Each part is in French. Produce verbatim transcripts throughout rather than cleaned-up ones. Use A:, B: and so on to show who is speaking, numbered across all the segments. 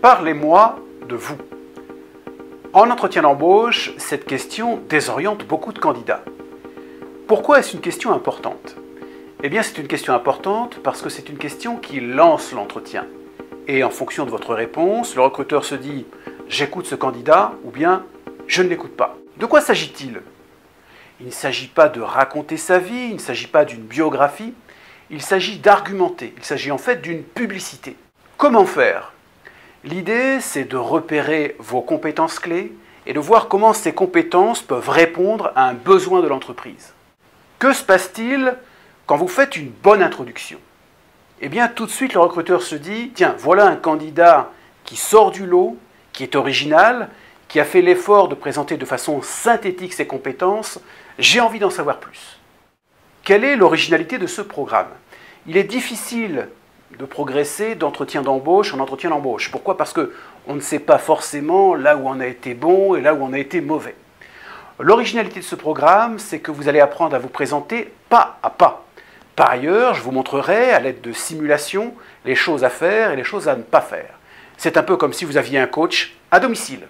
A: Parlez-moi de vous. En entretien d'embauche, cette question désoriente beaucoup de candidats. Pourquoi est-ce une question importante? Eh bien, c'est une question importante parce que c'est une question qui lance l'entretien. Et en fonction de votre réponse, le recruteur se dit « j'écoute ce candidat » ou bien « je ne l'écoute pas ». De quoi s'agit-il? Il ne s'agit pas de raconter sa vie, il ne s'agit pas d'une biographie, il s'agit d'argumenter, il s'agit en fait d'une publicité. Comment faire? L'idée, c'est de repérer vos compétences clés et de voir comment ces compétences peuvent répondre à un besoin de l'entreprise. Que se passe-t-il quand vous faites une bonne introduction? Eh bien, tout de suite, le recruteur se dit « Tiens, voilà un candidat qui sort du lot, qui est original, qui a fait l'effort de présenter de façon synthétique ses compétences, j'ai envie d'en savoir plus. » Quelle est l'originalité de ce programme? Il est difficile de progresser d'entretien d'embauche en entretien d'embauche. Pourquoi? Parce qu'on ne sait pas forcément là où on a été bon et là où on a été mauvais. L'originalité de ce programme, c'est que vous allez apprendre à vous présenter pas à pas. Par ailleurs, je vous montrerai, à l'aide de simulations, les choses à faire et les choses à ne pas faire. C'est un peu comme si vous aviez un coach à domicile.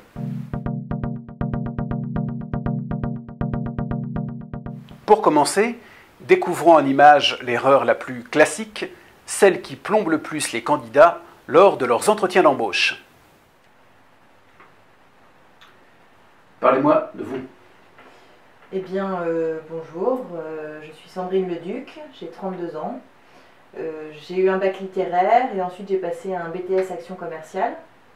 A: Pour commencer, découvrons en image l'erreur la plus classique, celle qui plombe le plus les candidats lors de leurs entretiens d'embauche. Parlez-moi de vous.
B: Eh bien, euh, bonjour, euh, je suis Sandrine Leduc, j'ai trente-deux ans. Euh, j'ai eu un bac littéraire et ensuite j'ai passé un B T S Action Commerciale.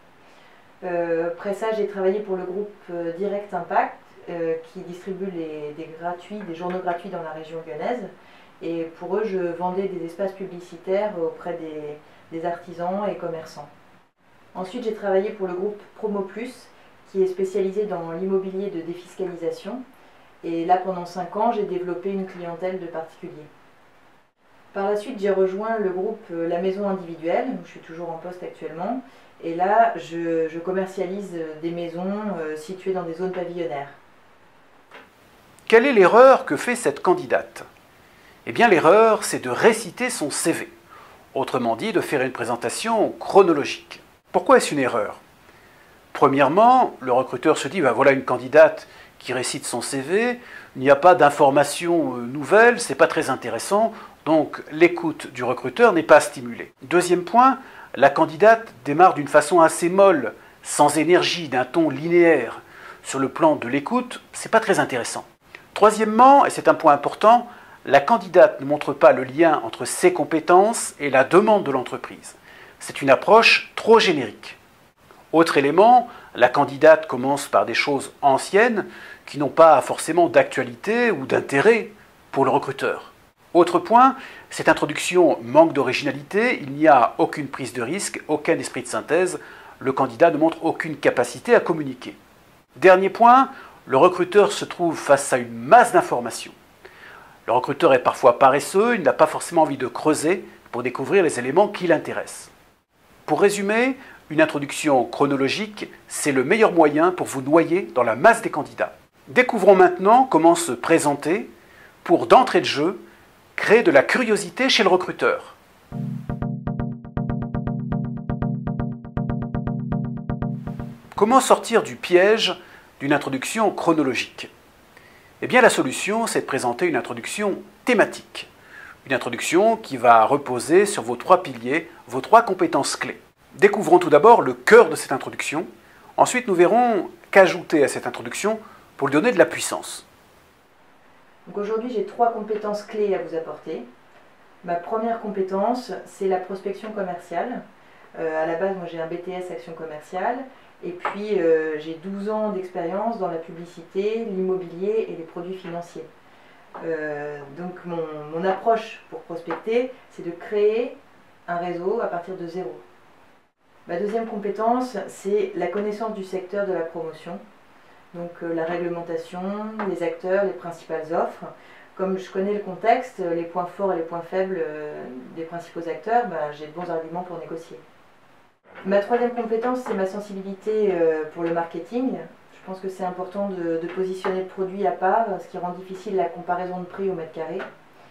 B: Euh, après ça, j'ai travaillé pour le groupe euh, Direct Impact euh, qui distribue les, des, gratuits, des journaux gratuits dans la région lyonnaise. Et pour eux, je vendais des espaces publicitaires auprès des, des artisans et commerçants. Ensuite, j'ai travaillé pour le groupe Promo Plus qui est spécialisé dans l'immobilier de défiscalisation. Et là, pendant cinq ans, j'ai développé une clientèle de particuliers. Par la suite, j'ai rejoint le groupe La Maison Individuelle, où je suis toujours en poste actuellement. Et là, je, je commercialise des maisons euh, situées dans des zones pavillonnaires.
A: Quelle est l'erreur que fait cette candidate? Eh bien, l'erreur, c'est de réciter son C V. Autrement dit, de faire une présentation chronologique. Pourquoi est-ce une erreur? Premièrement, le recruteur se dit, ben voilà une candidate qui récite son C V, il n'y a pas d'informations nouvelles, c'est pas très intéressant, donc l'écoute du recruteur n'est pas stimulée. Deuxième point, la candidate démarre d'une façon assez molle, sans énergie, d'un ton linéaire. Sur le plan de l'écoute, c'est pas très intéressant. Troisièmement, et c'est un point important, la candidate ne montre pas le lien entre ses compétences et la demande de l'entreprise. C'est une approche trop générique. Autre élément, la candidate commence par des choses anciennes qui n'ont pas forcément d'actualité ou d'intérêt pour le recruteur. Autre point, cette introduction manque d'originalité, il n'y a aucune prise de risque, aucun esprit de synthèse, le candidat ne montre aucune capacité à communiquer. Dernier point, le recruteur se trouve face à une masse d'informations. Le recruteur est parfois paresseux, il n'a pas forcément envie de creuser pour découvrir les éléments qui l'intéressent. Pour résumer, une introduction chronologique, c'est le meilleur moyen pour vous noyer dans la masse des candidats. Découvrons maintenant comment se présenter pour, d'entrée de jeu, créer de la curiosité chez le recruteur. Comment sortir du piège d'une introduction chronologique? Eh bien, la solution, c'est de présenter une introduction thématique. Une introduction qui va reposer sur vos trois piliers, vos trois compétences clés. Découvrons tout d'abord le cœur de cette introduction. Ensuite, nous verrons qu'ajouter à cette introduction pour lui donner de la puissance.
B: Aujourd'hui, j'ai trois compétences clés à vous apporter. Ma première compétence, c'est la prospection commerciale. Euh, à la base, moi j'ai un B T S Action Commerciale. Et puis, euh, j'ai douze ans d'expérience dans la publicité, l'immobilier et les produits financiers. Euh, donc, mon, mon approche pour prospecter, c'est de créer un réseau à partir de zéro. Ma deuxième compétence, c'est la connaissance du secteur de la promotion. Donc euh, la réglementation, les acteurs, les principales offres. Comme je connais le contexte, les points forts et les points faibles euh, des principaux acteurs, bah, j'ai de bons arguments pour négocier. Ma troisième compétence, c'est ma sensibilité euh, pour le marketing. Je pense que c'est important de, de positionner le produit à part, ce qui rend difficile la comparaison de prix au mètre carré.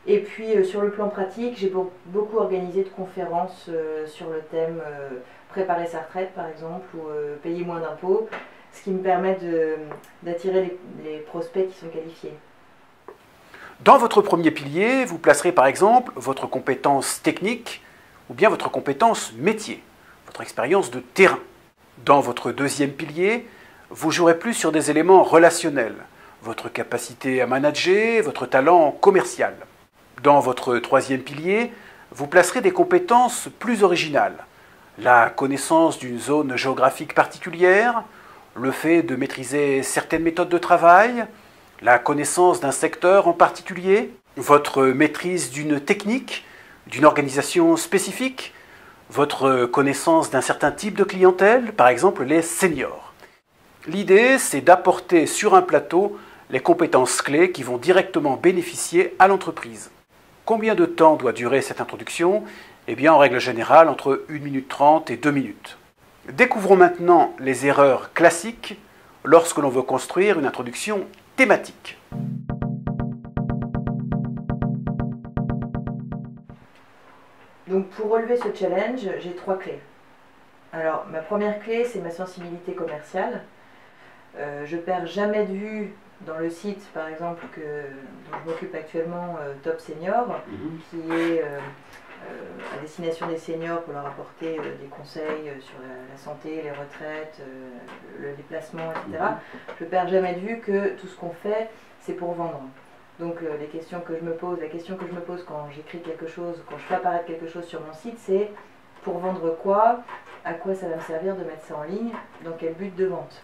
B: Et puis euh, sur le plan pratique, j'ai beaucoup organisé de conférences euh, sur le thème euh, préparer sa retraite par exemple, ou euh, payer moins d'impôts, ce qui me permet d'attirer les, les prospects qui sont qualifiés.
A: Dans votre premier pilier, vous placerez par exemple votre compétence technique ou bien votre compétence métier, votre expérience de terrain. Dans votre deuxième pilier, vous jouerez plus sur des éléments relationnels, votre capacité à manager, votre talent commercial. Dans votre troisième pilier, vous placerez des compétences plus originales, la connaissance d'une zone géographique particulière, le fait de maîtriser certaines méthodes de travail, la connaissance d'un secteur en particulier, votre maîtrise d'une technique, d'une organisation spécifique, votre connaissance d'un certain type de clientèle, par exemple les seniors. L'idée, c'est d'apporter sur un plateau les compétences clés qui vont directement bénéficier à l'entreprise. Combien de temps doit durer cette introduction? Eh bien, en règle générale, entre une minute trente et deux minutes. Découvrons maintenant les erreurs classiques lorsque l'on veut construire une introduction thématique.
B: Donc pour relever ce challenge, j'ai trois clés. Alors ma première clé, c'est ma sensibilité commerciale. Euh, je perds jamais de vue dans le site, par exemple, que, dont je m'occupe actuellement, euh, Top Senior, mmh. qui est euh, euh, à destination des seniors pour leur apporter euh, des conseils euh, sur la, la santé, les retraites, euh, le déplacement, et cetera. Mmh. Je perds jamais de vue que tout ce qu'on fait, c'est pour vendre. Donc euh, les questions que je me pose, la question que je me pose quand j'écris quelque chose, quand je fais apparaître quelque chose sur mon site, c'est pour vendre quoi? À quoi ça va me servir de mettre ça en ligne? Dans quel but de vente?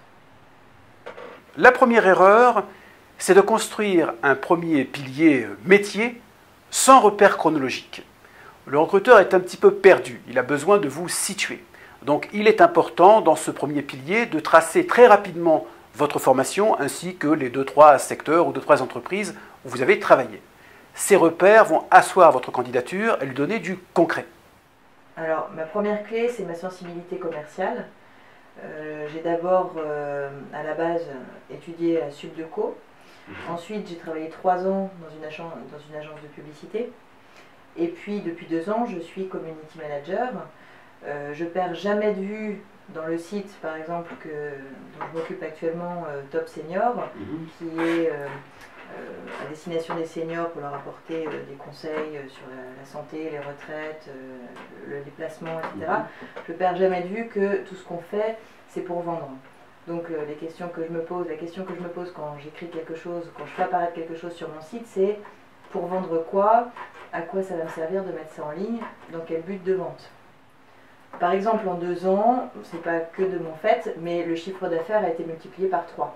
A: La première erreur, c'est de construire un premier pilier métier sans repère chronologique. Le recruteur est un petit peu perdu, il a besoin de vous situer. Donc il est important dans ce premier pilier de tracer très rapidement votre formation ainsi que les deux trois secteurs ou deux trois entreprises où vous avez travaillé. Ces repères vont asseoir votre candidature et lui donner du concret.
B: Alors ma première clé, c'est ma sensibilité commerciale. Euh, j'ai d'abord, euh, à la base, étudié à Subdeco. Mmh. Ensuite, j'ai travaillé trois ans dans une, agence, dans une agence de publicité. Et puis, depuis deux ans, je suis community manager. Euh, je perds jamais de vue dans le site, par exemple, que, dont je m'occupe actuellement, euh, Top Senior, mmh. qui est euh, euh, à destination des seniors pour leur apporter euh, des conseils euh, sur la, la santé, les retraites, euh, le déplacement, et cetera. Mmh. Je perds jamais de vue que tout ce qu'on fait, c'est pour vendre. Donc euh, les questions que je me pose, la question que je me pose quand j'écris quelque chose, quand je fais apparaître quelque chose sur mon site, c'est pour vendre quoi? À quoi ça va me servir de mettre ça en ligne? Dans quel but de vente? Par exemple, en deux ans, c'est pas que de mon fait, mais le chiffre d'affaires a été multiplié par trois.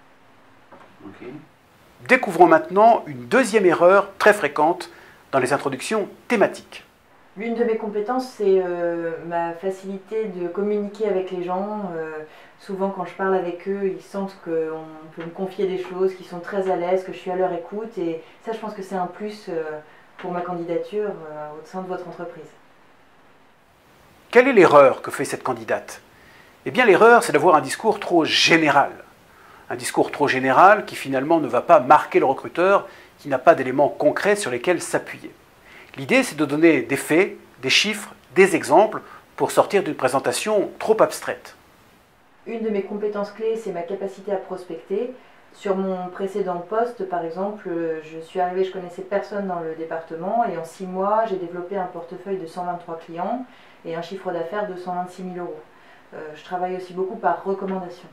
A: Okay. Découvrons maintenant une deuxième erreur très fréquente dans les introductions thématiques.
B: L'une de mes compétences, c'est euh, ma facilité de communiquer avec les gens. Euh, souvent, quand je parle avec eux, ils sentent qu'on peut me confier des choses, qu'ils sont très à l'aise, que je suis à leur écoute. Et ça, je pense que c'est un plus euh, pour ma candidature euh, au sein de votre entreprise.
A: Quelle est l'erreur que fait cette candidate? Eh bien, l'erreur, c'est d'avoir un discours trop général. Un discours trop général qui finalement ne va pas marquer le recruteur, qui n'a pas d'éléments concrets sur lesquels s'appuyer. L'idée, c'est de donner des faits, des chiffres, des exemples pour sortir d'une présentation trop abstraite.
B: Une de mes compétences clés, c'est ma capacité à prospecter. Sur mon précédent poste, par exemple, je suis arrivée, je connaissais personne dans le département et en six mois, j'ai développé un portefeuille de cent vingt-trois clients et un chiffre d'affaires de cent vingt-six mille euros. Euh, je travaille aussi beaucoup par recommandation.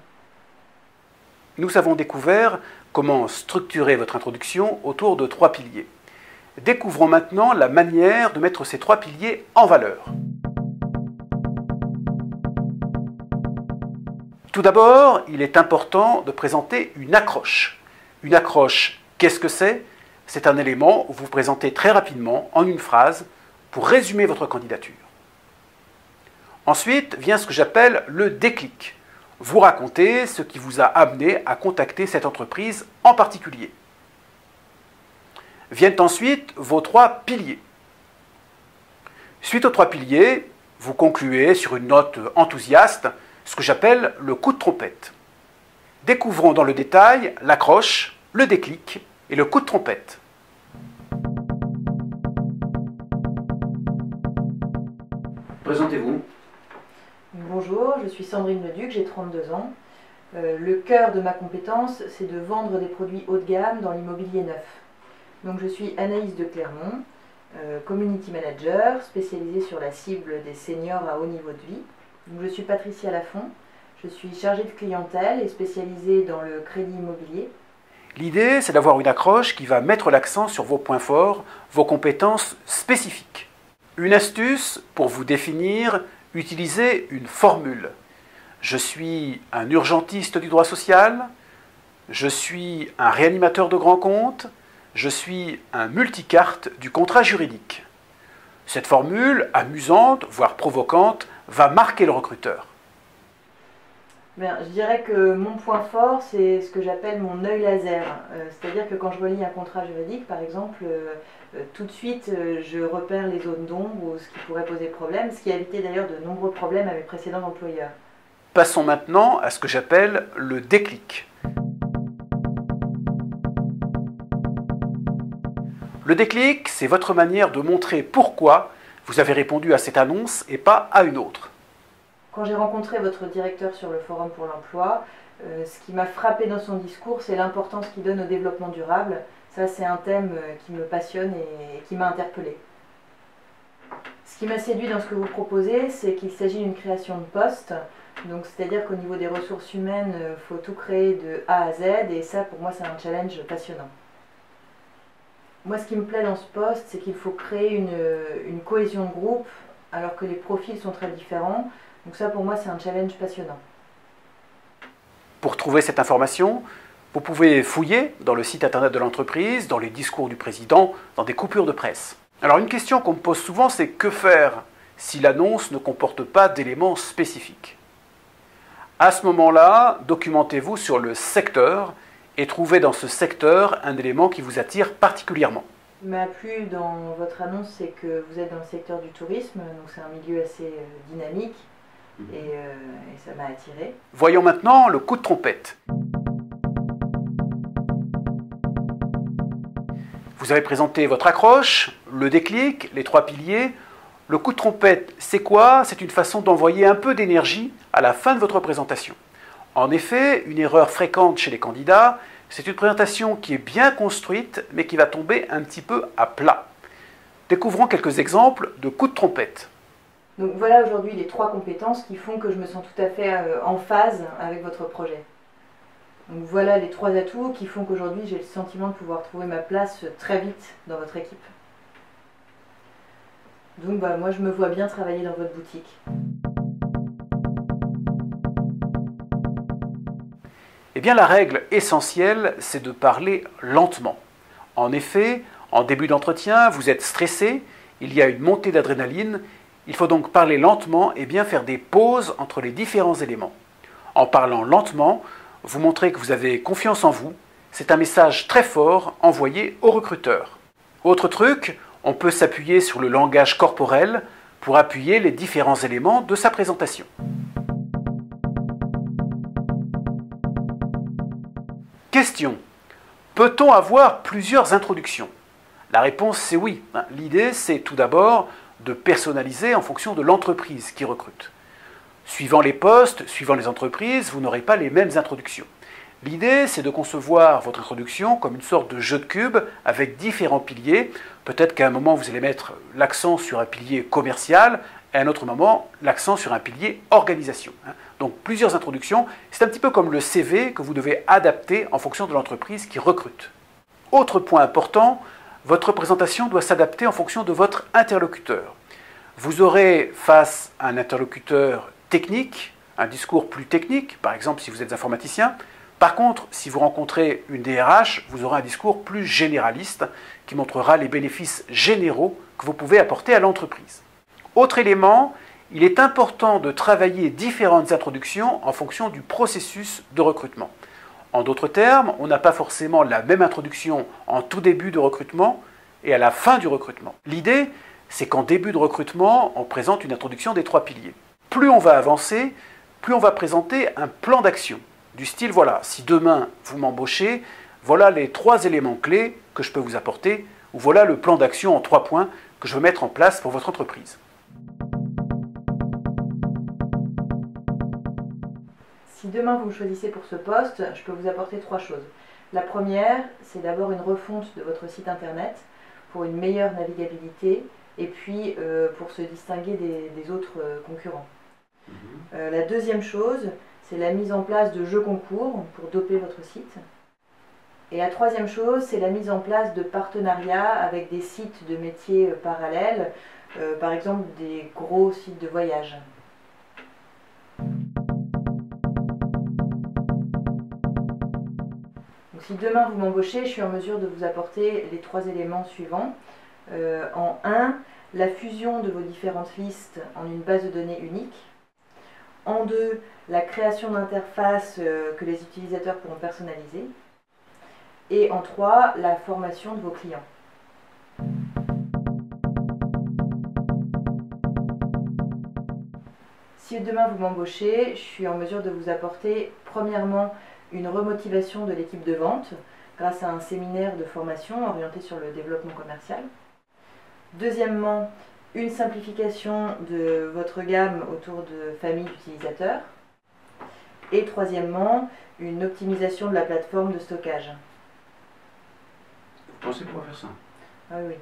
A: Nous avons découvert comment structurer votre introduction autour de trois piliers. Découvrons maintenant la manière de mettre ces trois piliers en valeur. Tout d'abord, il est important de présenter une accroche. Une accroche, qu'est-ce que c'est? C'est un élément où vous présentez très rapidement, en une phrase, pour résumer votre candidature. Ensuite vient ce que j'appelle le déclic. Vous racontez ce qui vous a amené à contacter cette entreprise en particulier. Viennent ensuite vos trois piliers. Suite aux trois piliers, vous concluez sur une note enthousiaste, ce que j'appelle le coup de trompette. Découvrons dans le détail l'accroche, le déclic et le coup de trompette. Présentez-vous.
B: Bonjour, je suis Sandrine Leduc, j'ai trente-deux ans. Euh, le cœur de ma compétence, c'est de vendre des produits haut de gamme dans l'immobilier neuf. Donc je suis Anaïs de Clermont, euh, Community Manager, spécialisée sur la cible des seniors à haut niveau de vie. Donc je suis Patricia Lafont, je suis chargée de clientèle et spécialisée dans le crédit immobilier.
A: L'idée, c'est d'avoir une accroche qui va mettre l'accent sur vos points forts, vos compétences spécifiques. Une astuce pour vous définir, utilisez une formule. Je suis un urgentiste du droit social, je suis un réanimateur de grands comptes, je suis un multicarte du contrat juridique. Cette formule, amusante, voire provocante, va marquer le recruteur.
B: Bien, je dirais que mon point fort, c'est ce que j'appelle mon œil laser. Euh, C'est-à-dire que quand je relis un contrat juridique, par exemple, euh, euh, tout de suite, euh, je repère les zones d'ombre ou ce qui pourrait poser problème, ce qui a évité d'ailleurs de nombreux problèmes à mes précédents employeurs.
A: Passons maintenant à ce que j'appelle le déclic. Le déclic, c'est votre manière de montrer pourquoi vous avez répondu à cette annonce et pas à une autre.
B: Quand j'ai rencontré votre directeur sur le Forum pour l'emploi, euh, ce qui m'a frappé dans son discours, c'est l'importance qu'il donne au développement durable. Ça, c'est un thème euh, qui me passionne et, et qui m'a interpellée. Ce qui m'a séduit dans ce que vous proposez, c'est qu'il s'agit d'une création de poste. Donc, c'est-à-dire qu'au niveau des ressources humaines, il faut tout créer de A à Z, et ça, pour moi, c'est un challenge passionnant. Moi, ce qui me plaît dans ce poste, c'est qu'il faut créer une, une cohésion de groupe, alors que les profils sont très différents. Donc ça, pour moi, c'est un challenge passionnant.
A: Pour trouver cette information, vous pouvez fouiller dans le site internet de l'entreprise, dans les discours du président, dans des coupures de presse. Alors une question qu'on me pose souvent, c'est que faire si l'annonce ne comporte pas d'éléments spécifiques? À ce moment-là, documentez-vous sur le secteur et trouvez dans ce secteur un élément qui vous attire particulièrement.
B: Ce qui m'a plu dans votre annonce, c'est que vous êtes dans le secteur du tourisme, donc c'est un milieu assez euh, dynamique. Et, euh, et ça m'a attiré.
A: Voyons maintenant le coup de trompette. Vous avez présenté votre accroche, le déclic, les trois piliers. Le coup de trompette, c'est quoi? C'est une façon d'envoyer un peu d'énergie à la fin de votre présentation. En effet, une erreur fréquente chez les candidats, c'est une présentation qui est bien construite, mais qui va tomber un petit peu à plat. Découvrons quelques exemples de coups de trompette.
B: Donc voilà aujourd'hui les trois compétences qui font que je me sens tout à fait euh, en phase avec votre projet. Donc voilà les trois atouts qui font qu'aujourd'hui j'ai le sentiment de pouvoir trouver ma place très vite dans votre équipe. Donc bah, moi je me vois bien travailler dans votre boutique.
A: Eh bien la règle essentielle, c'est de parler lentement. En effet, en début d'entretien, vous êtes stressé, il y a une montée d'adrénaline. Il faut donc parler lentement et bien faire des pauses entre les différents éléments. En parlant lentement, vous montrez que vous avez confiance en vous. C'est un message très fort envoyé au recruteur. Autre truc, on peut s'appuyer sur le langage corporel pour appuyer les différents éléments de sa présentation. Question. Peut-on avoir plusieurs introductions? La réponse c'est oui. L'idée c'est tout d'abord de personnaliser en fonction de l'entreprise qui recrute. Suivant les postes, suivant les entreprises, vous n'aurez pas les mêmes introductions. L'idée, c'est de concevoir votre introduction comme une sorte de jeu de cubes avec différents piliers. Peut-être qu'à un moment, vous allez mettre l'accent sur un pilier commercial, et à un autre moment, l'accent sur un pilier organisation. Donc plusieurs introductions. C'est un petit peu comme le C V que vous devez adapter en fonction de l'entreprise qui recrute. Autre point important, votre présentation doit s'adapter en fonction de votre interlocuteur. Vous aurez face à un interlocuteur technique, un discours plus technique, par exemple si vous êtes informaticien. Par contre, si vous rencontrez une D R H, vous aurez un discours plus généraliste qui montrera les bénéfices généraux que vous pouvez apporter à l'entreprise. Autre élément, il est important de travailler différentes introductions en fonction du processus de recrutement. En d'autres termes, on n'a pas forcément la même introduction en tout début de recrutement et à la fin du recrutement. L'idée, c'est qu'en début de recrutement, on présente une introduction des trois piliers. Plus on va avancer, plus on va présenter un plan d'action. Du style, voilà, si demain vous m'embauchez, voilà les trois éléments clés que je peux vous apporter, ou voilà le plan d'action en trois points que je veux mettre en place pour votre entreprise.
B: Si demain vous me choisissez pour ce poste, je peux vous apporter trois choses. La première, c'est d'abord une refonte de votre site internet pour une meilleure navigabilité et puis euh, pour se distinguer des, des autres euh, concurrents. Mmh. Euh, la deuxième chose, c'est la mise en place de jeux concours pour doper votre site. Et la troisième chose, c'est la mise en place de partenariats avec des sites de métiers euh, parallèles, euh, par exemple des gros sites de voyage. Donc, si demain vous m'embauchez, je suis en mesure de vous apporter les trois éléments suivants. Euh, en un, la fusion de vos différentes listes en une base de données unique. En deux, la création d'interfaces euh, que les utilisateurs pourront personnaliser. Et en trois, la formation de vos clients. Si demain vous m'embauchez, je suis en mesure de vous apporter premièrement une remotivation de l'équipe de vente grâce à un séminaire de formation orienté sur le développement commercial. Deuxièmement, une simplification de votre gamme autour de familles d'utilisateurs. Et troisièmement, une optimisation de la plateforme de stockage.
A: Vous pensez pouvoir faire ça?
B: Ah oui.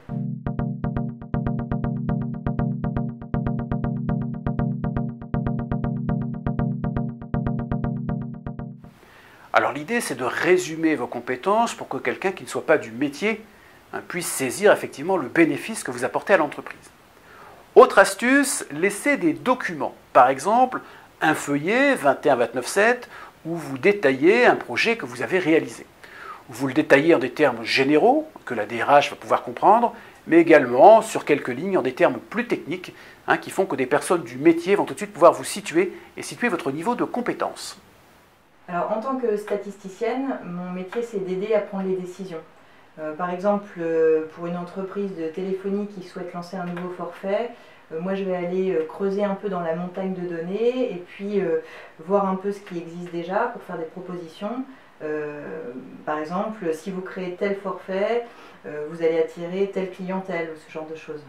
A: Alors l'idée, c'est de résumer vos compétences pour que quelqu'un qui ne soit pas du métier hein, puisse saisir effectivement le bénéfice que vous apportez à l'entreprise. Autre astuce, laissez des documents. Par exemple, un feuillet vingt et un vingt-neuf sept où vous détaillez un projet que vous avez réalisé. Vous le détaillez en des termes généraux, que la D R H va pouvoir comprendre, mais également sur quelques lignes en des termes plus techniques, hein, qui font que des personnes du métier vont tout de suite pouvoir vous situer et situer votre niveau de compétence.
B: Alors, en tant que statisticienne, mon métier c'est d'aider à prendre les décisions. Euh, par exemple, euh, pour une entreprise de téléphonie qui souhaite lancer un nouveau forfait, euh, moi je vais aller euh, creuser un peu dans la montagne de données et puis euh, voir un peu ce qui existe déjà pour faire des propositions. Euh, par exemple, si vous créez tel forfait, euh, vous allez attirer telle clientèle ou ce genre de choses.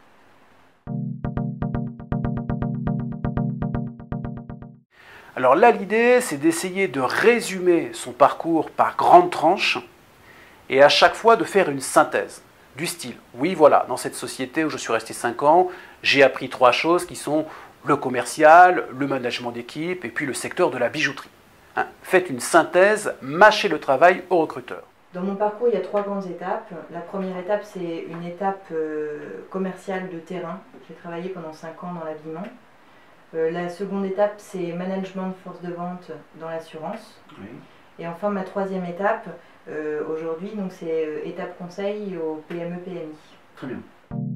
A: Alors là, l'idée, c'est d'essayer de résumer son parcours par grandes tranches et à chaque fois de faire une synthèse du style. Oui, voilà, dans cette société où je suis resté cinq ans, j'ai appris trois choses qui sont le commercial, le management d'équipe et puis le secteur de la bijouterie. Hein, faites une synthèse, mâchez le travail au recruteur.
B: Dans mon parcours, il y a trois grandes étapes. La première étape, c'est une étape euh, commerciale de terrain. J'ai travaillé pendant cinq ans dans l'habillement. Euh, la seconde étape, c'est management de force de vente dans l'assurance. Oui. Et enfin, ma troisième étape, euh, aujourd'hui, donc c'est euh, étape conseil au P M E P M I.
A: Très bien.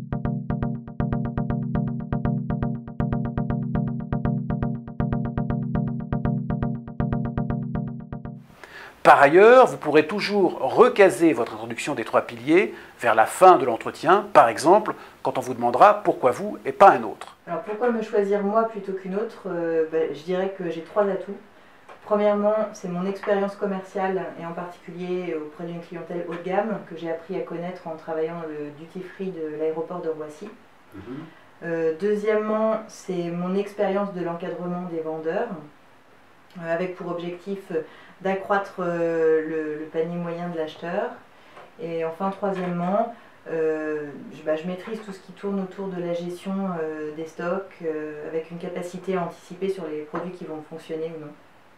A: Par ailleurs, vous pourrez toujours recaser votre introduction des trois piliers vers la fin de l'entretien, par exemple, quand on vous demandera pourquoi vous et pas un autre.
B: Alors pourquoi me choisir moi plutôt qu'une autre? euh, ben, Je dirais que j'ai trois atouts. Premièrement, c'est mon expérience commerciale et en particulier auprès d'une clientèle haut de gamme que j'ai appris à connaître en travaillant dans le duty free de l'aéroport de Roissy. Mmh. Euh, deuxièmement, c'est mon expérience de l'encadrement des vendeurs euh, avec pour objectif d'accroître euh, le, le panier moyen de l'acheteur. Et enfin, troisièmement, euh, je, bah, je maîtrise tout ce qui tourne autour de la gestion euh, des stocks euh, avec une capacité à anticiper sur les produits qui vont fonctionner ou non.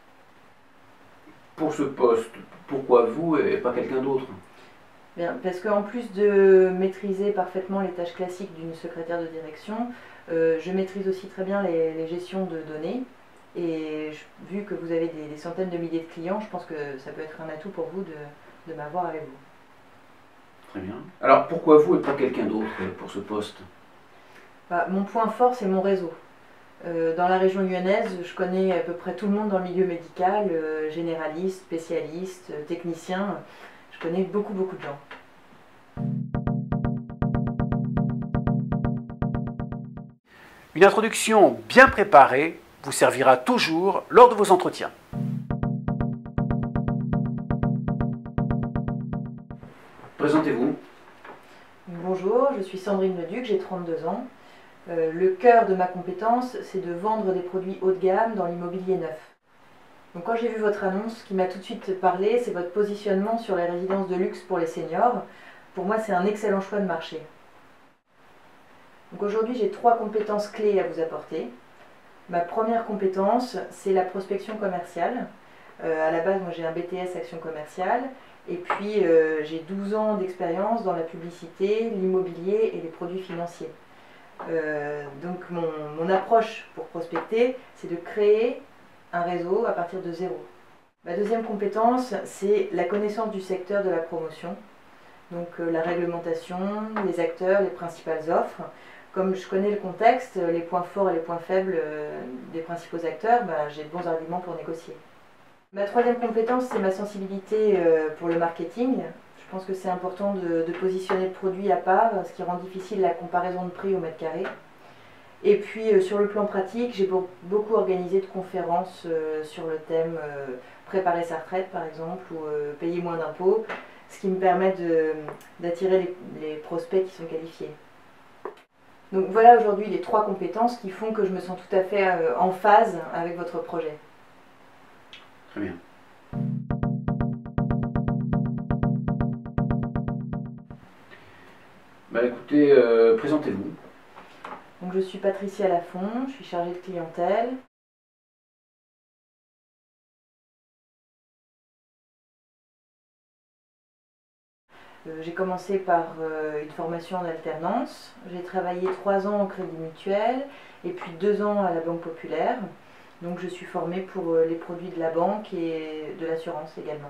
A: Pour ce poste, pourquoi vous et pas quelqu'un d'autre?
B: Bien, parce qu'en plus de maîtriser parfaitement les tâches classiques d'une secrétaire de direction, euh, je maîtrise aussi très bien les, les gestions de données. Et je, vu que vous avez des, des centaines de milliers de clients, je pense que ça peut être un atout pour vous de, de m'avoir avec vous.
A: Très bien. Alors pourquoi vous et pas quelqu'un d'autre pour ce poste?
B: Bah, mon point fort, c'est mon réseau. Euh, dans la région lyonnaise, je connais à peu près tout le monde dans le milieu médical, euh, généraliste, spécialiste, euh, technicien. Je connais beaucoup, beaucoup de gens.
A: Une introduction bien préparée vous servira toujours lors de vos entretiens. Présentez-vous.
B: Bonjour, je suis Sandrine Leduc, j'ai trente-deux ans. Euh, le cœur de ma compétence, c'est de vendre des produits haut de gamme dans l'immobilier neuf. Donc quand j'ai vu votre annonce, ce qui m'a tout de suite parlé, c'est votre positionnement sur les résidences de luxe pour les seniors. Pour moi, c'est un excellent choix de marché. Donc aujourd'hui, j'ai trois compétences clés à vous apporter. Ma première compétence, c'est la prospection commerciale. Euh, à la base, moi j'ai un B T S action commerciale. Et puis euh, j'ai douze ans d'expérience dans la publicité, l'immobilier et les produits financiers. Euh, donc mon, mon approche pour prospecter, c'est de créer un réseau à partir de zéro. Ma deuxième compétence, c'est la connaissance du secteur de la promotion. Donc euh, la réglementation, les acteurs, les principales offres. Comme je connais le contexte, les points forts et les points faibles euh, des principaux acteurs, ben, j'ai de bons arguments pour négocier. Ma troisième compétence, c'est ma sensibilité euh, pour le marketing. Je pense que c'est important de, de positionner le produit à part, ce qui rend difficile la comparaison de prix au mètre carré. Et puis euh, sur le plan pratique, j'ai beaucoup organisé de conférences euh, sur le thème euh, préparer sa retraite par exemple, ou euh, payer moins d'impôts, ce qui me permet d'attirer les, les prospects qui sont qualifiés. Donc voilà aujourd'hui les trois compétences qui font que je me sens tout à fait euh, en phase avec votre projet.
A: Très bien. Bah écoutez, euh, présentez-vous.
B: Donc je suis Patricia Lafont, je suis chargée de clientèle. Euh, j'ai commencé par euh, une formation en alternance. J'ai travaillé trois ans au Crédit Mutuel et puis deux ans à la Banque Populaire. Donc je suis formée pour euh, les produits de la banque et de l'assurance également.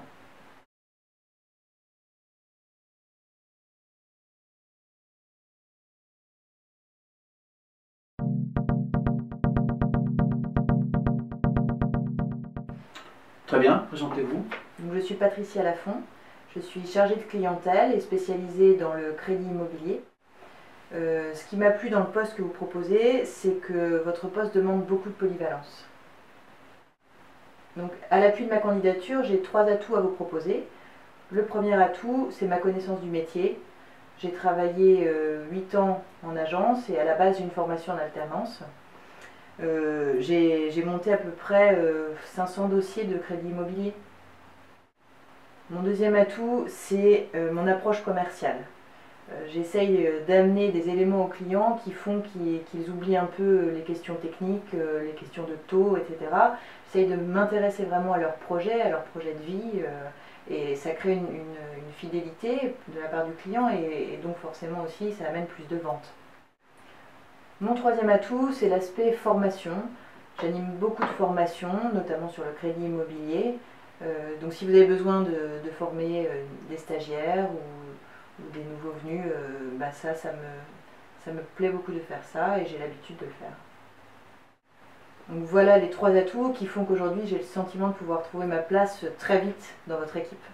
A: Très bien, présentez-vous.
B: Donc je suis Patricia Lafont, je suis chargée de clientèle et spécialisée dans le crédit immobilier. Euh, ce qui m'a plu dans le poste que vous proposez, c'est que votre poste demande beaucoup de polyvalence. Donc, à l'appui de ma candidature, j'ai trois atouts à vous proposer. Le premier atout, c'est ma connaissance du métier. J'ai travaillé euh, huit ans en agence et à la base, j'ai une formation en alternance. Euh, j'ai monté à peu près euh, cinq cents dossiers de crédit immobilier. Mon deuxième atout, c'est euh, mon approche commerciale. Euh, J'essaye d'amener des éléments aux clients qui font qu'ils qu'ils oublient un peu les questions techniques, euh, les questions de taux, et cetera. J'essaye de m'intéresser vraiment à leur projet, à leur projet de vie, euh, et ça crée une, une, une fidélité de la part du client, et, et donc forcément aussi ça amène plus de ventes. Mon troisième atout, c'est l'aspect formation. J'anime beaucoup de formations, notamment sur le crédit immobilier. Euh, donc si vous avez besoin de, de former euh, des stagiaires ou, ou des nouveaux venus, euh, bah ça, ça me, ça me plaît beaucoup de faire ça et j'ai l'habitude de le faire. Donc voilà les trois atouts qui font qu'aujourd'hui j'ai le sentiment de pouvoir trouver ma place très vite dans votre équipe.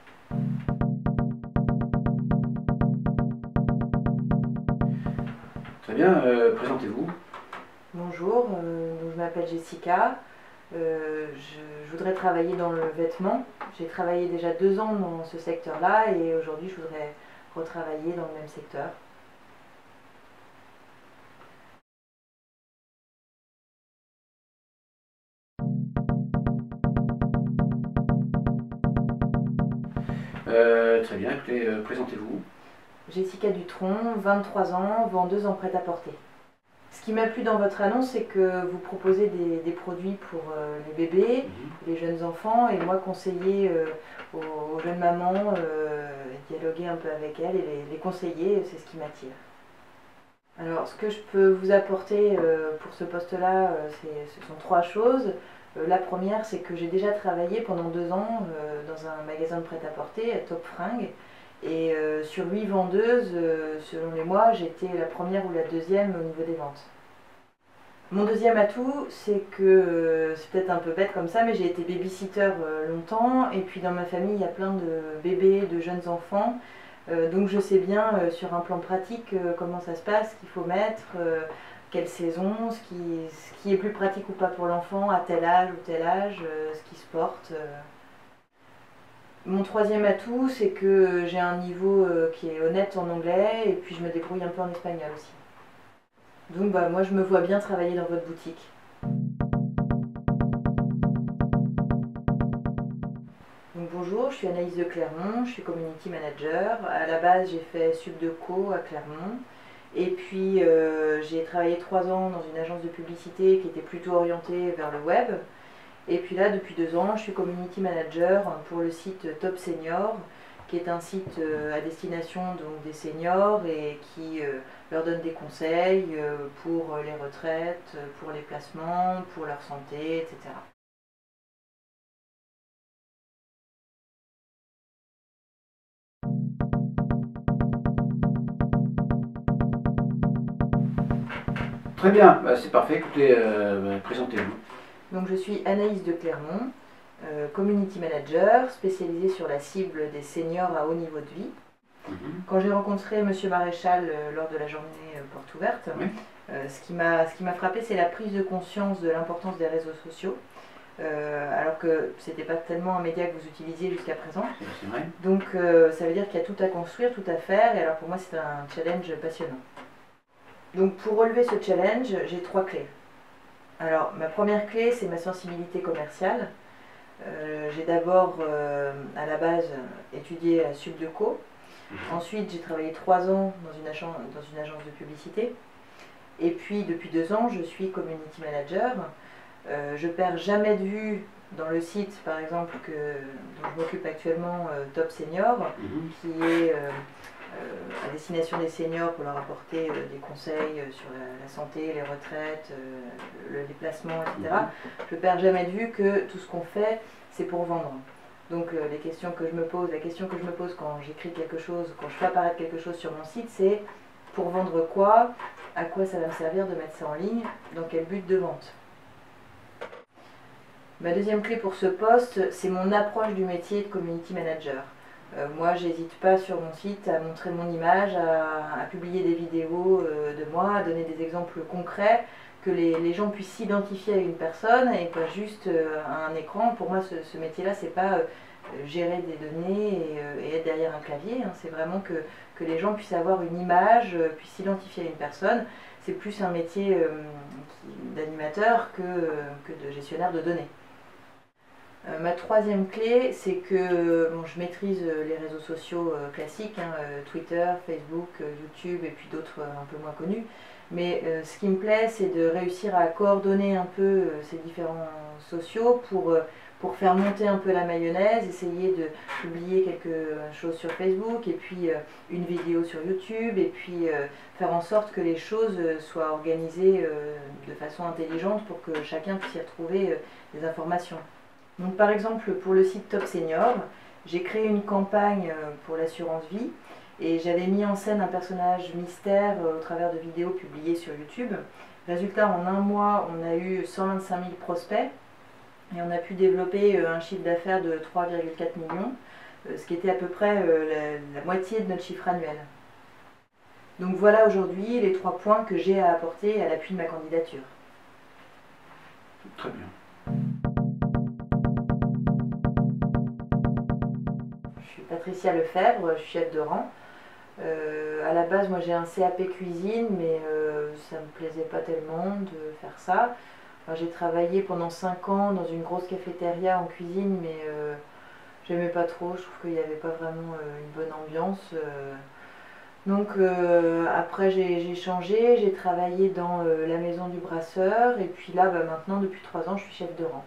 A: Très bien, euh, présentez-vous.
B: Bonjour, euh, donc je m'appelle Jessica. Euh, je, je voudrais travailler dans le vêtement. J'ai travaillé déjà deux ans dans ce secteur-là et aujourd'hui je voudrais retravailler dans le même secteur.
A: Euh, très bien, écoutez, euh, présentez-vous.
B: Jessica Dutronc, vingt-trois ans, vendeuse en prêt-à-porter. Ce qui m'a plu dans votre annonce, c'est que vous proposez des, des produits pour euh, les bébés, mmh. les jeunes enfants, et moi conseiller euh, aux, aux jeunes mamans, euh, dialoguer un peu avec elles et les, les conseiller, c'est ce qui m'attire. Alors, ce que je peux vous apporter euh, pour ce poste-là, euh, ce sont trois choses. Euh, la première, c'est que j'ai déjà travaillé pendant deux ans euh, dans un magasin de prêt-à-porter, à Top Fringues. Et euh, sur huit vendeuses, euh, selon les mois, j'étais la première ou la deuxième au niveau des ventes. Mon deuxième atout, c'est que, euh, c'est peut-être un peu bête comme ça, mais j'ai été babysitter euh, longtemps. Et puis dans ma famille, il y a plein de bébés, de jeunes enfants. Euh, donc je sais bien euh, sur un plan pratique euh, comment ça se passe, ce qu'il faut mettre, euh, quelle saison, ce qui, ce qui est plus pratique ou pas pour l'enfant, à tel âge ou tel âge, euh, ce qui se porte. Euh. Mon troisième atout, c'est que j'ai un niveau euh, qui est honnête en anglais et puis je me débrouille un peu en espagnol aussi. Donc bah, moi je me vois bien travailler dans votre boutique. Donc bonjour, je suis Anaïs de Clermont, je suis Community Manager. À la base, j'ai fait Subdeco à Clermont. Et puis euh, j'ai travaillé trois ans dans une agence de publicité qui était plutôt orientée vers le web. Et puis là, depuis deux ans, je suis Community Manager pour le site Top Senior, qui est un site à destination donc, des seniors et qui euh, leur donne des conseils euh, pour les retraites, pour les placements, pour leur santé, et cetera.
A: Très bien, bah, c'est parfait. Écoutez, euh, présentez-vous.
B: Donc je suis Anaïs de Clermont, euh, Community Manager, spécialisée sur la cible des seniors à haut niveau de vie. Mm-hmm. Quand j'ai rencontré M. Maréchal euh, lors de la journée euh, porte ouverte, oui. euh, ce qui m'a frappé, c'est la prise de conscience de l'importance des réseaux sociaux. Euh, alors que ce n'était pas tellement un média que vous utilisiez jusqu'à présent.
A: C'est vrai.
B: Donc euh, ça veut dire qu'il y a tout à construire, tout à faire, et alors pour moi c'est un challenge passionnant. Donc pour relever ce challenge, j'ai trois clés. Alors ma première clé, c'est ma sensibilité commerciale. Euh, j'ai d'abord, euh, à la base, étudié à Subdeco. Mmh. Ensuite, j'ai travaillé trois ans dans une, agence, dans une agence de publicité. Et puis, depuis deux ans, je suis Community Manager. Euh, je perds jamais de vue dans le site, par exemple, que, dont je m'occupe actuellement, euh, Top Senior, mmh. qui est euh, euh, à destination des seniors pour leur apporter euh, des conseils euh, sur la, la santé, les retraites, euh, le déplacement, et cetera. Mmh. Je perds jamais de vue que tout ce qu'on fait, c'est pour vendre. Donc euh, les questions que je me pose, la question que je me pose quand j'écris quelque chose, quand je fais apparaître quelque chose sur mon site, c'est pour vendre quoi? À quoi ça va me servir de mettre ça en ligne? Dans quel but de vente? Ma deuxième clé pour ce poste, c'est mon approche du métier de Community Manager. Euh, moi, j'hésite pas sur mon site à montrer mon image, à, à publier des vidéos euh, de moi, à donner des exemples concrets, que les, les gens puissent s'identifier à une personne et pas juste euh, à un écran. Pour moi, ce, ce métier-là, c'est pas euh, gérer des données et, euh, et être derrière un clavier. Hein. C'est vraiment que, que les gens puissent avoir une image, euh, puissent s'identifier à une personne. C'est plus un métier euh, d'animateur que, euh, que de gestionnaire de données. Euh, ma troisième clé, c'est que bon, je maîtrise les réseaux sociaux euh, classiques, hein, euh, Twitter, Facebook, euh, YouTube et puis d'autres euh, un peu moins connus. Mais euh, ce qui me plaît, c'est de réussir à coordonner un peu euh, ces différents sociaux pour, euh, pour faire monter un peu la mayonnaise, essayer de publier quelque chose sur Facebook et puis euh, une vidéo sur YouTube et puis euh, faire en sorte que les choses euh, soient organisées euh, de façon intelligente pour que chacun puisse y retrouver euh, des informations. Donc par exemple pour le site Top Senior, j'ai créé une campagne pour l'assurance vie et j'avais mis en scène un personnage mystère au travers de vidéos publiées sur YouTube. Résultat, en un mois, on a eu cent vingt-cinq mille prospects et on a pu développer un chiffre d'affaires de trois virgule quatre millions, ce qui était à peu près la, la moitié de notre chiffre annuel. Donc voilà aujourd'hui les trois points que j'ai à apporter à l'appui de ma candidature.
A: Très bien.
B: Patricia Lefebvre, je suis chef de rang. Euh, à la base, moi j'ai un C A P cuisine, mais euh, ça me plaisait pas tellement de faire ça. Enfin, j'ai travaillé pendant cinq ans dans une grosse cafétéria en cuisine, mais euh, j'aimais pas trop. Je trouve qu'il n'y avait pas vraiment euh, une bonne ambiance. Euh. Donc euh, après j'ai changé, j'ai travaillé dans euh, la maison du brasseur, et puis là, bah, maintenant depuis trois ans, je suis chef de rang.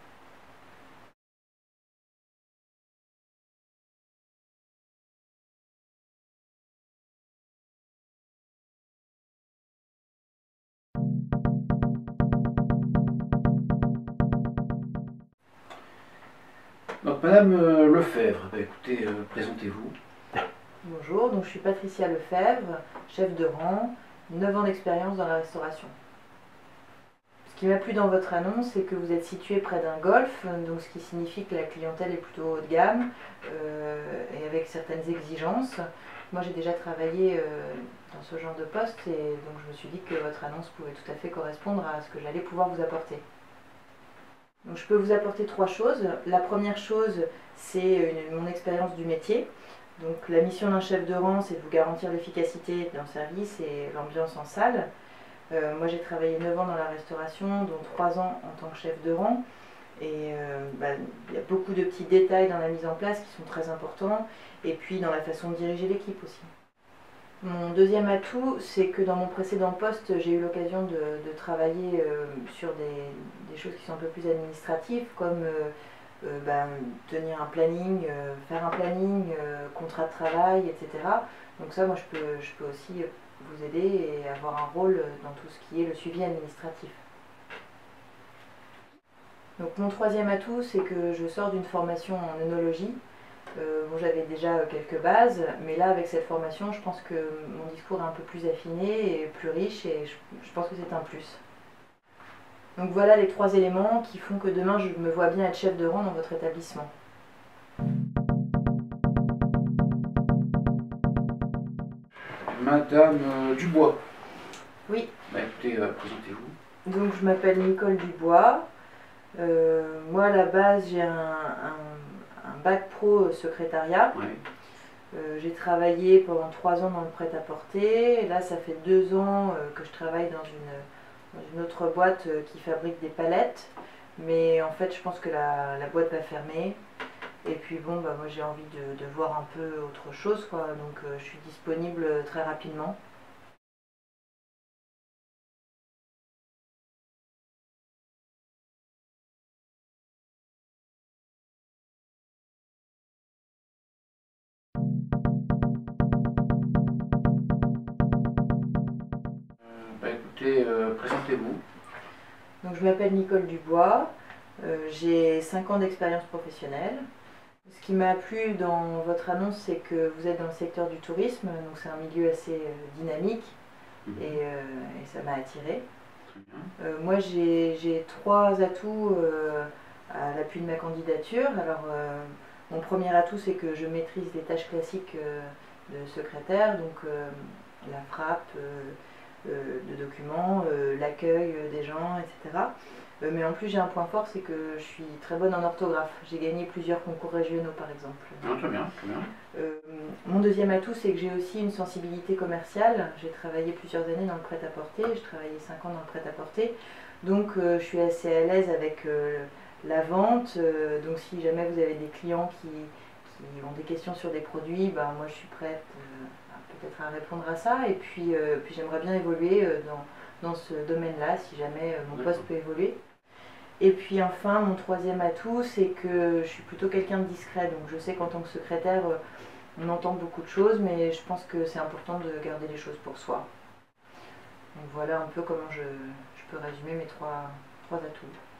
A: Donc, Madame Lefebvre, bah, écoutez, euh, présentez-vous.
B: Bonjour, donc je suis Patricia Lefebvre, chef de rang, neuf ans d'expérience dans la restauration. Ce qui m'a plu dans votre annonce, c'est que vous êtes situé près d'un golf, donc ce qui signifie que la clientèle est plutôt haut de gamme euh, et avec certaines exigences. Moi j'ai déjà travaillé euh, dans ce genre de poste et donc je me suis dit que votre annonce pouvait tout à fait correspondre à ce que j'allais pouvoir vous apporter. Donc, je peux vous apporter trois choses. La première chose, c'est mon expérience du métier. Donc, la mission d'un chef de rang, c'est de vous garantir l'efficacité d'un service et l'ambiance en salle. Euh, moi, j'ai travaillé neuf ans dans la restauration, dont trois ans en tant que chef de rang. Et euh, bah, il y a beaucoup de petits détails dans la mise en place qui sont très importants, et puis dans la façon de diriger l'équipe aussi. Mon deuxième atout, c'est que dans mon précédent poste, j'ai eu l'occasion de, de travailler euh, sur des, des choses qui sont un peu plus administratives, comme euh, euh, ben, tenir un planning, euh, faire un planning, euh, contrat de travail, et cetera. Donc ça, moi, je peux, je peux aussi vous aider et avoir un rôle dans tout ce qui est le suivi administratif. Donc mon troisième atout, c'est que je sors d'une formation en œnologie. Euh, bon, j'avais déjà quelques bases, mais là, avec cette formation, je pense que mon discours est un peu plus affiné et plus riche, et je, je pense que c'est un plus. Donc voilà les trois éléments qui font que demain, je me vois bien être chef de rang dans votre établissement.
A: Madame euh, Dubois.
B: Oui.
A: Bah, écoutez, euh, présentez-vous.
B: Donc je m'appelle Nicole Dubois. Euh, moi, à la base, j'ai un, un, un bac pro secrétariat.
A: Ouais.
B: Euh, j'ai travaillé pendant trois ans dans le prêt-à-porter. Là, ça fait deux ans euh, que je travaille dans une, dans une autre boîte euh, qui fabrique des palettes. Mais en fait, je pense que la, la boîte va fermer. Et puis bon, bah, moi j'ai envie de, de voir un peu autre chose, quoi. Donc euh, je suis disponible très rapidement.
A: Bah, écoutez, euh, présentez-vous.
B: Donc je m'appelle Nicole Dubois, euh, j'ai cinq ans d'expérience professionnelle. Ce qui m'a plu dans votre annonce, c'est que vous êtes dans le secteur du tourisme, donc c'est un milieu assez euh, dynamique, mmh. et, euh, et ça m'a attirée. Euh, moi j'ai trois atouts euh, à l'appui de ma candidature. Alors euh, mon premier atout, c'est que je maîtrise les tâches classiques euh, de secrétaire, donc euh, la frappe euh, euh, de documents, euh, l'accueil des gens, et cetera. Euh, mais en plus j'ai un point fort, c'est que je suis très bonne en orthographe. J'ai gagné plusieurs concours régionaux par exemple.
A: Ah, très bien, très bien.
B: Euh, mon deuxième atout, c'est que j'ai aussi une sensibilité commerciale. J'ai travaillé plusieurs années dans le prêt-à-porter, j'ai travaillé cinq ans dans le prêt-à-porter. Donc euh, je suis assez à l'aise avec euh, la vente. Euh, donc si jamais vous avez des clients qui, qui ont des questions sur des produits, ben, moi je suis prête euh, peut-être à répondre à ça. Et puis, euh, puis j'aimerais bien évoluer euh, dans, dans ce domaine-là, si jamais euh, mon poste peut évoluer. Et puis enfin, mon troisième atout, c'est que je suis plutôt quelqu'un de discret. Donc je sais qu'en tant que secrétaire, on entend beaucoup de choses, mais je pense que c'est important de garder les choses pour soi. Donc voilà un peu comment je, je peux résumer mes trois, trois atouts.